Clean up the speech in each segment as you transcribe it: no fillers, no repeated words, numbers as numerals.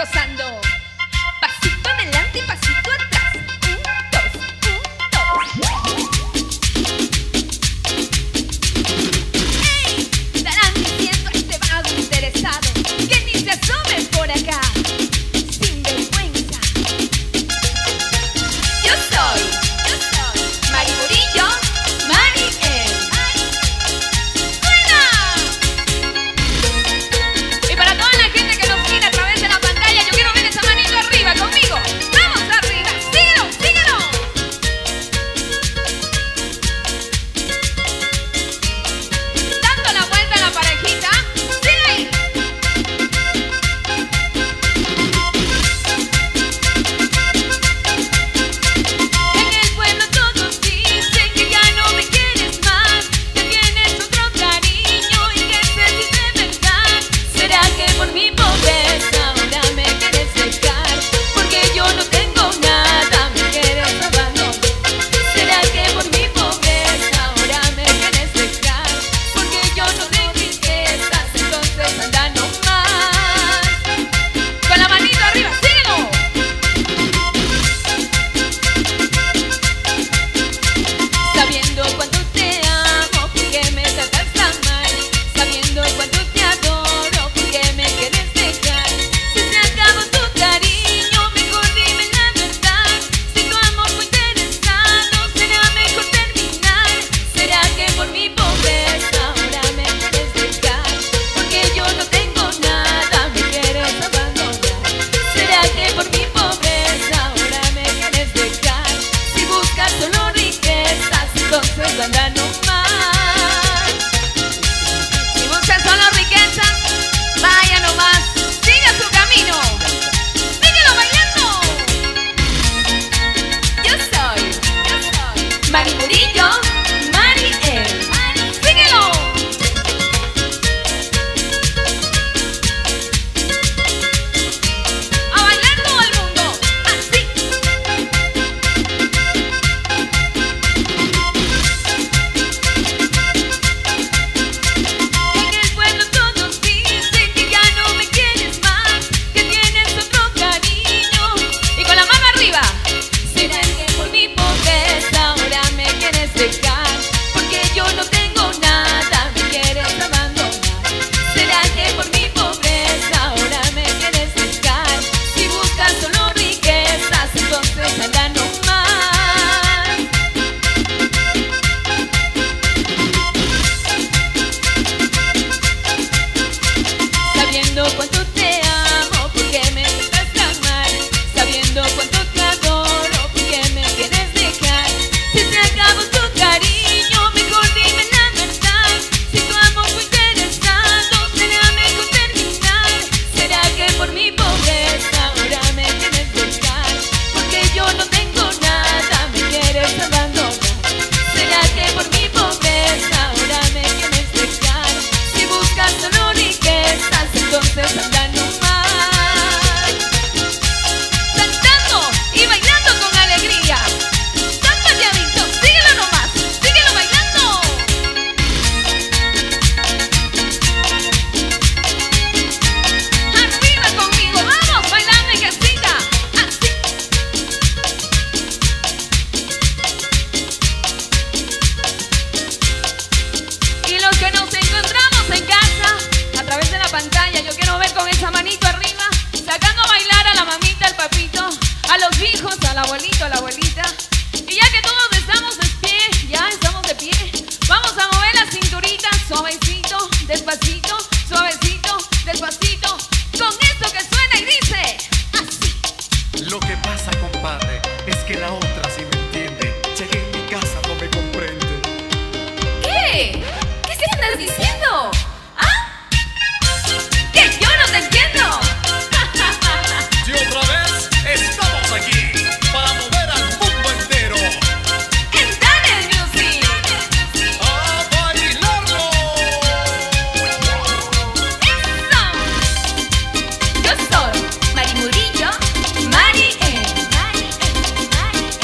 gozando. Pasito adelante y pasito atrás. Un, dos, ¡Ey! Estarán diciendo a este vago interesado que ni se asomen por acá. Sin vergüenza. Yo soy Mari Murillo, Mari El. ¡Suena! Y para toda la gente que nos mira a través de la pantalla, yo quiero ver esa manito arriba conmigo. ¡Vamos arriba! ¡Síguelo, síguelo! Dando la vuelta a la parejita. ¡Sigue ahí! En el pueblo todos dicen que ya no me quieres más, que tienes otro cariño y que ese sí de verdad. ¿Será que por mi pobreza ahora me quieres dejar? Porque yo no tengo nada, me quieres abandonar. ¿Será que por mi pobreza ahora me quieres dejar? Porque yo no tengo riquezas, entonces anda nomás. Con la manito arriba, síguelo. Sabiendo cuánto te amo, porque me tratas tan mal. Sabiendo cuánto te adoro, porque me quieres dejar. Si se acabó tu cariño, mejor dime la verdad. Si tu amor fue interesado, será mejor terminar. ¿Será que por mi pobreza ahora me quieres dejar? Porque yo no tengo nada, me quieres abandonar. ¿Será que por mi pobreza ahora me quieres dejar? Si buscas solo riquezas, entonces anda nomás. Si buscas solo riquezas, vaya nomás, siga su camino. Síguelo bailando. Yo soy Mari Murillo, Mari El. Síguelo. A bailar todo el mundo, así. En el pueblo todos dicen que ya no me quieres más, que tienes otro cariño. Y con la mano arriba. ¿Será que por mi pobreza ahora me quieres dejar? Porque yo no tengo nada, me quieres abandonar. ¿Será que por mi pobreza ahora me quieres dejar? Si buscas solo riquezas, entonces anda nomás. Sabiendo cuánto te amo, porque me tratas tan mal. Sabiendo cuánto te adoro, porque me quieres dejar. Si se acabó tu cariño, mejor dime la verdad. Si tu amor fue interesado, será mejor terminar. ¿Será que por mi pobreza ahora me quieres dejar? Porque yo no tengo nada, me quieres abandonar. ¿Será que por mi pobreza ahora me quieres dejar? Si buscas solo riquezas, entonces anda nomás. Cantando y bailando con alegría. Tan pateadito, síguelo nomás, síguelo bailando. Arriba conmigo, vamos, bailando y que siga así. Y los que nos encontramos en casa, a través de la pantalla, yo quiero ver con esa manito arriba, sacando a bailar a la mamita, al papito, a los hijos, al abuelito, a la abuelita. Y ya que todos estamos de pie, ya estamos de pie, vamos a mover la cinturita, suavecito, despacito, suavecito, despacito, con esto que suena y dice así. Lo que pasa, compadre, es que la otra sí me entiende. Llegué en mi casa, no me comprende. ¿Qué? ¿Qué se andas diciendo? ¿Ah? ¿Que yo no te entiendo? Y otra vez estamos aquí para mover al mundo entero. En Daniel Music. ¡A bailarlo! Eso. Yo soy Mari Murillo, Mari El.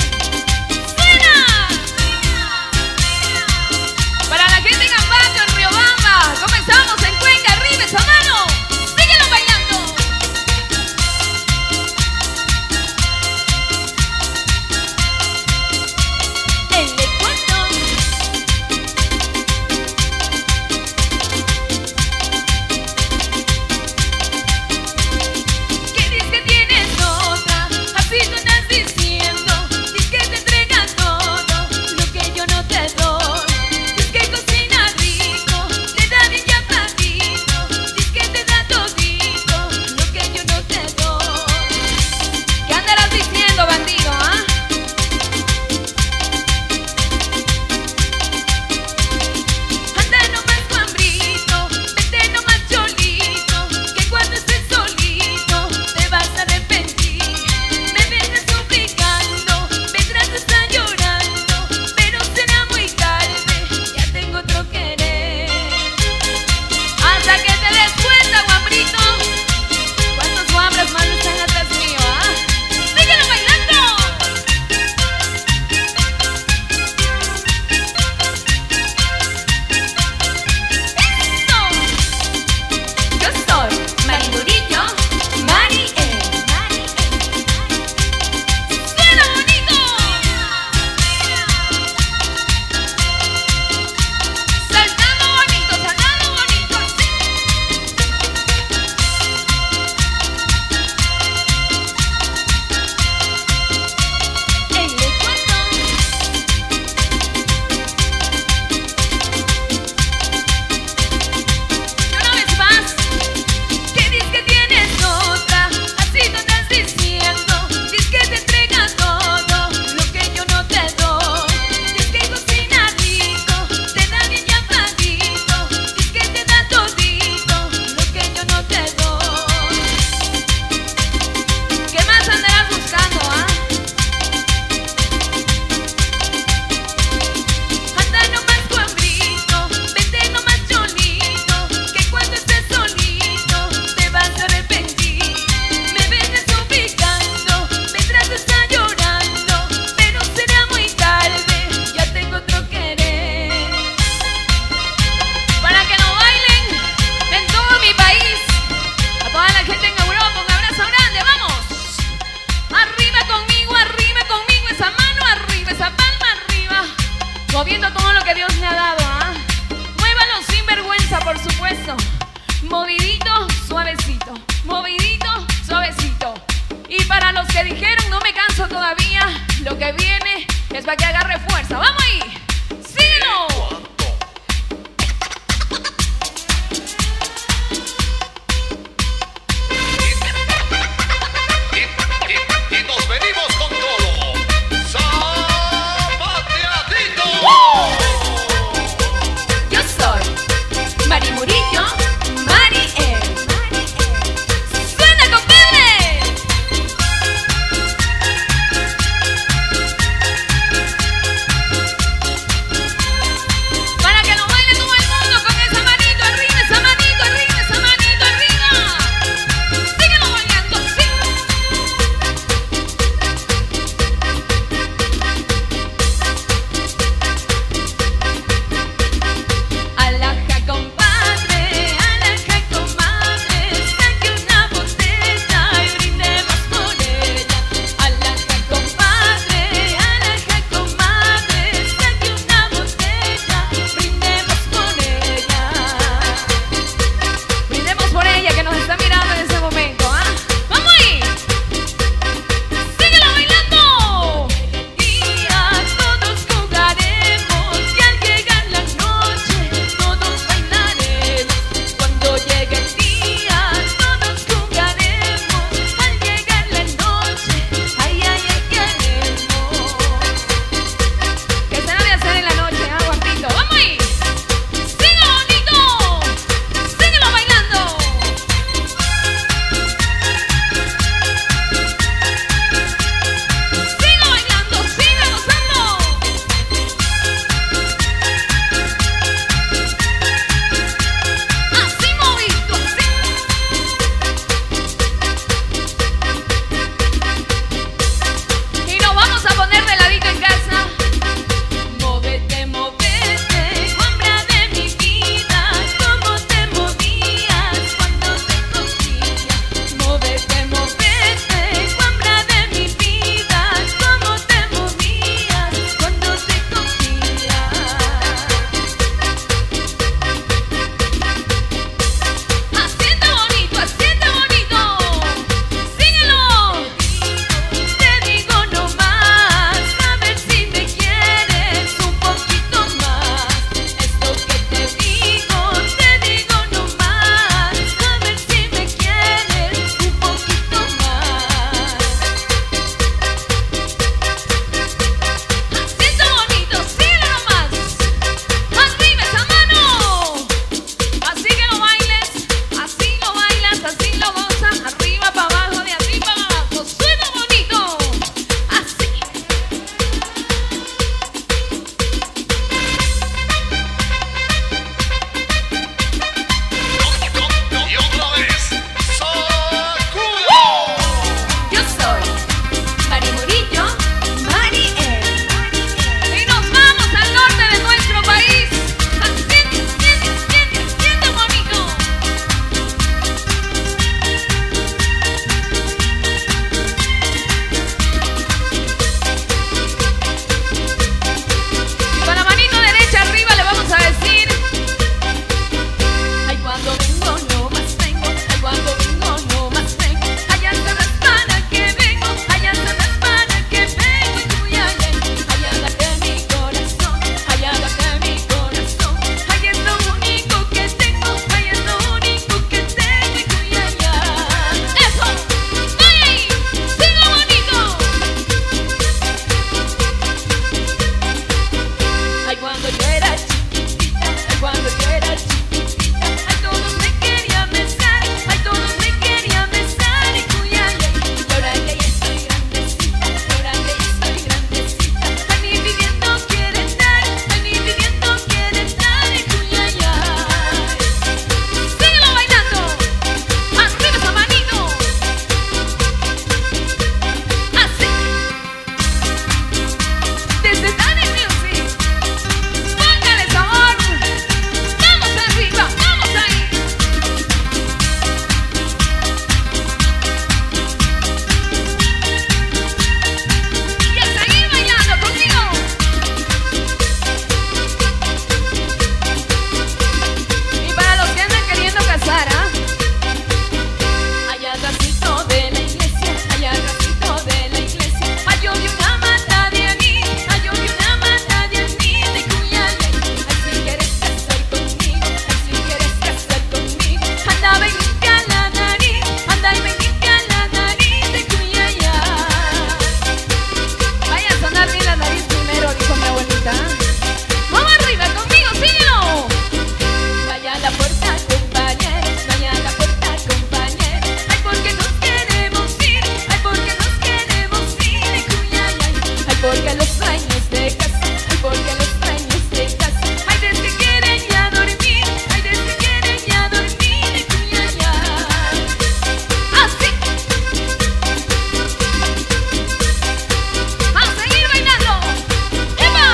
porque los sueños dejas, ay, porque los sueños dejas. Hay desde que quieren ya dormir, hay desde que quieren ya dormir y tú ya. Así. A seguir bailando. ¡Epa!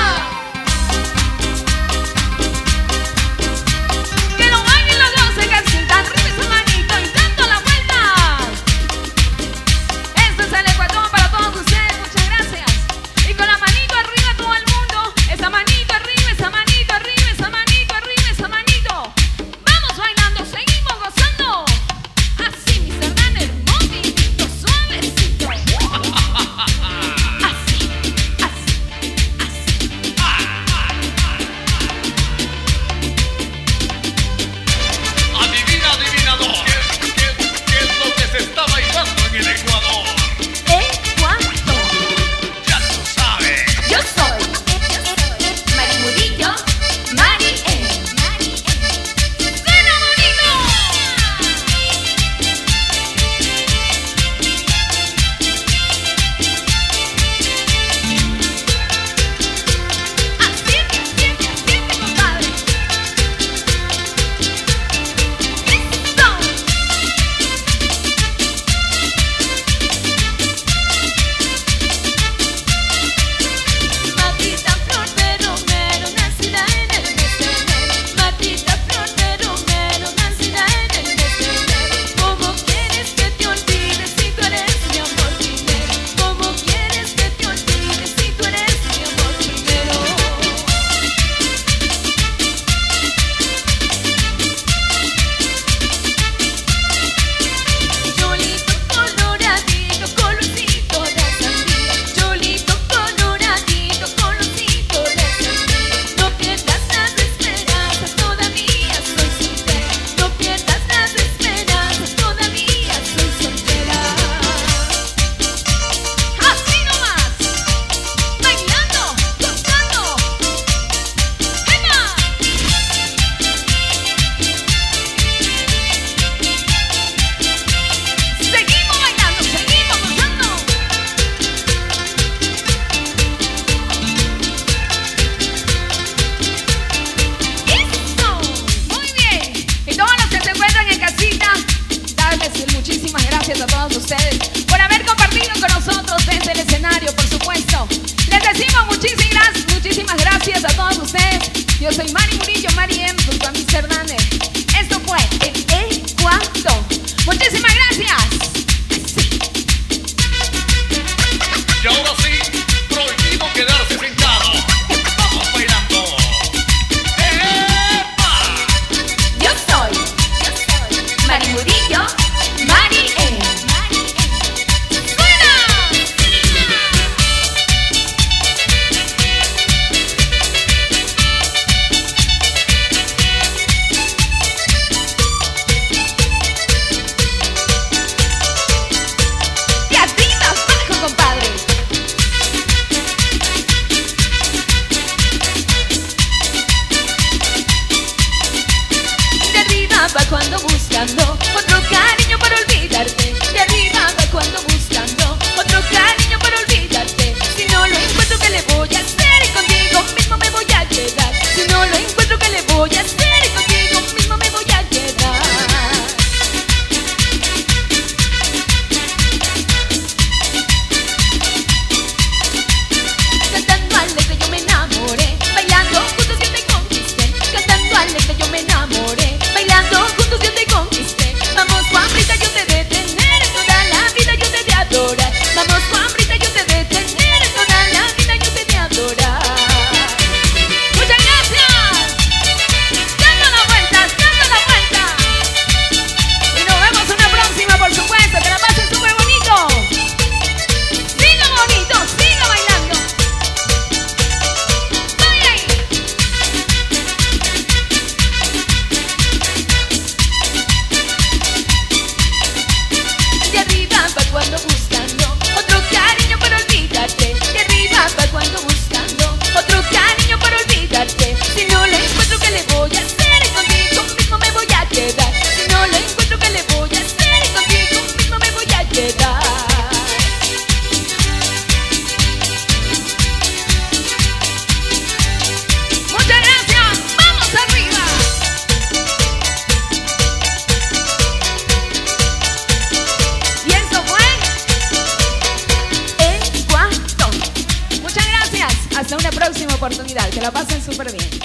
Que lo bailen los dos en casita, arriba esa manito y dando la vuelta. Esto es el Ecuador para todos ustedes, muchas gracias. Y con la manito arriba todo el mundo, esa manito arriba, esa manito arriba, esa manito arriba, esa manito. Vamos bailando, seguimos gozando. Así, mis hermanos, movimiento suavecito. Así, así, así. Adivina, adivinador, ¿qué es lo que se está bailando en el Ecuador? Ecuador. Ya tú sabes. Yo soy Mari Murillo, Mari E. ¡Suena bonito! Así, compadre. ¡Listo! Matita flor de romero, nacida en el mes de enero. Matita flor de romero, nacida en el mes de enero. ¿Cómo quieres que te olvides si tú eres mi amor primero? ¿Cómo quieres que te olvides si tú eres mi amor primero? Cholito coloradito, colorcito de sandía. Cholito coloradito, colorcito de sandía. No pierdas las esperanzas, todavía soy soltera. No pierdas las esperanzas, todavía soy soltera. Así nomás, bailando, gozando. ¡Epa! Seguimos bailando, seguimos gozando. ¡Listo! Muy bien. Y todos los que se encuentran en casita, darles muchísimas gracias a todos ustedes por haber compartido con nosotros desde el escenario, por supuesto. Les decimos muchísimas gracias a todos ustedes. Yo soy Mari Murillo, Mari M, junto a mis Hernández. Esto fue el Ecuador. Muchísimas gracias. Y ahora sí, prohibido quedarse sentado. Vamos bailando. ¡Epa! Yo soy Mari Murillo, Mari E. ¡Suena! De arriba abajo, compadre. De arriba abajo ando buscando otro cariño para olvidarte. De arriba abajo ando buscando otro cariño para olvidarte. Si no lo encuentro, ¿qué le voy a hacer? Y contigo mismo me voy a quedar. Si no lo encuentro, ¿qué le voy a hacer? Y contigo mismo me voy a quedar. Cantando alegre yo me enamoré, bailando juntos yo te conquisté. Cantando alegre yo me enamoré, bailando juntos yo te conquisté. oportunidad. Que la pasen súper bien.